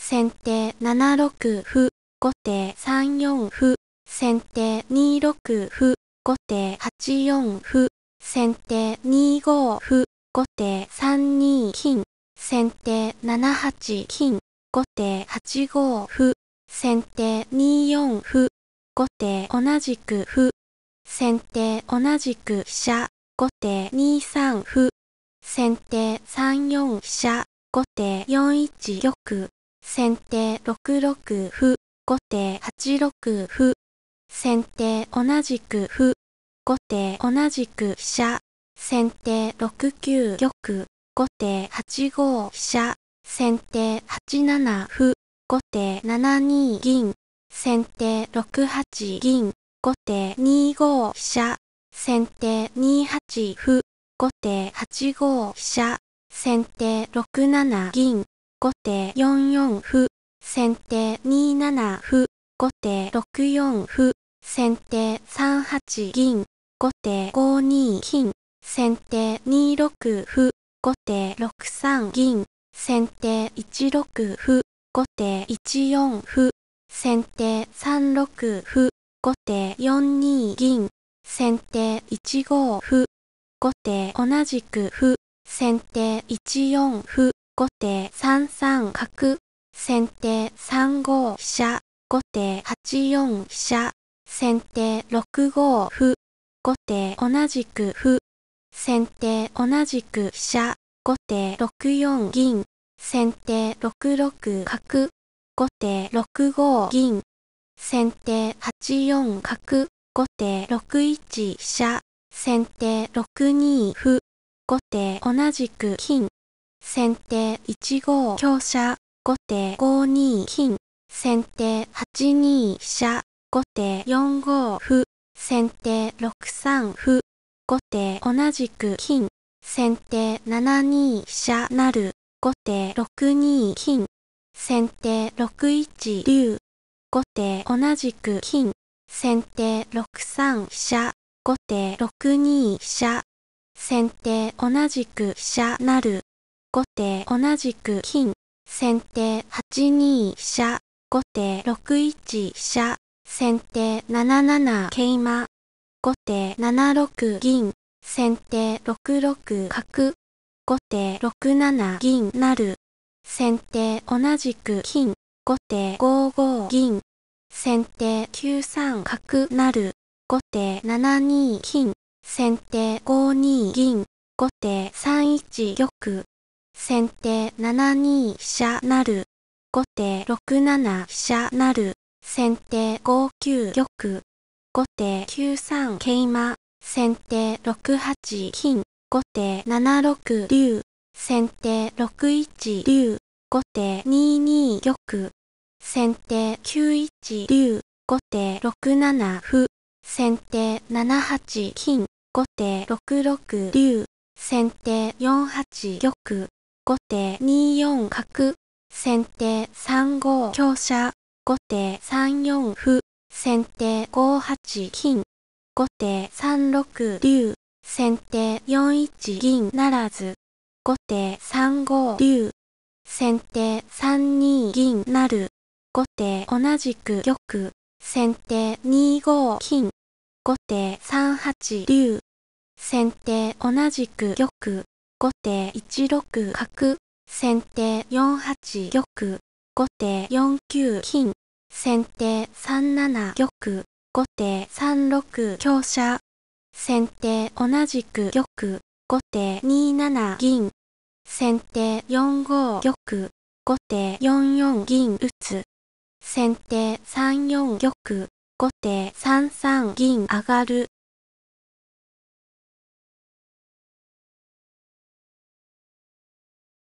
先手7六歩、後手3四歩、先手2六歩、後手8四歩、先手2五歩、後手3二金、先手7八金、後手8五歩、先手2四歩、後手同じく歩、先手同じく飛車、後手2三歩、先手3四飛車、後手4一玉、先手6六歩、後手8六歩、先手同じく歩、後手同じく飛車、先手6九玉、後手8五飛車、先手8七歩、後手7二銀、先手6八銀、後手2五飛車、先手2八歩、後手8五飛車、先手6七銀、後手4四歩、先手2七歩、後手6四歩、先手3八銀、後手5二金、先手2六歩、後手6三銀、先手1六歩、後手1四歩、先手3六歩、後手4二銀、先手1五歩、後手同じく歩、先手1四歩、後手3三角、先手3五飛車、後手8四飛車、先手6五歩、後手同じく歩、先手同じく飛車、後手6四銀、先手6六角、後手6五銀、先手8四角、後手6一飛車、先手6二歩、後手同じく金、先手1五香車、後手5二金、先手8二飛車、後手4五歩、先手6三歩、後手同じく金、先手7二飛車成、後手6二金、先手6一竜、後手同じく金、先手6三飛車、後手6二飛車、先手同じく飛車成、後手同じく金、先手8二飛車、後手6一飛車、先手7七桂馬、後手7六銀、先手6六角、後手6七銀成、先手同じく金、後手5五銀、先手9三角成、後手7二金、先手5二銀、後手3一玉、先手7二飛車成、後手6七飛車成、先手5九玉、後手9三桂馬、先手6八金、後手7六竜、先手6一竜、後手2二玉、先手9一竜、後手6七歩、先手7八金、後手6六竜、先手4八玉、後手2四角、先手3五香車、後手3四歩、先手5八金、後手3六竜、先手4一銀ならず、後手3五竜、先手3二銀成、後手同じく玉、先手2五金、後手3八竜、先手同じく玉、後手1六角、先手4八玉、後手4九金、先手3七玉、後手3六香車、先手同じく玉、後手2七銀、先手4五玉、後手4四銀打つ、先手3四玉、後手3三銀上がる。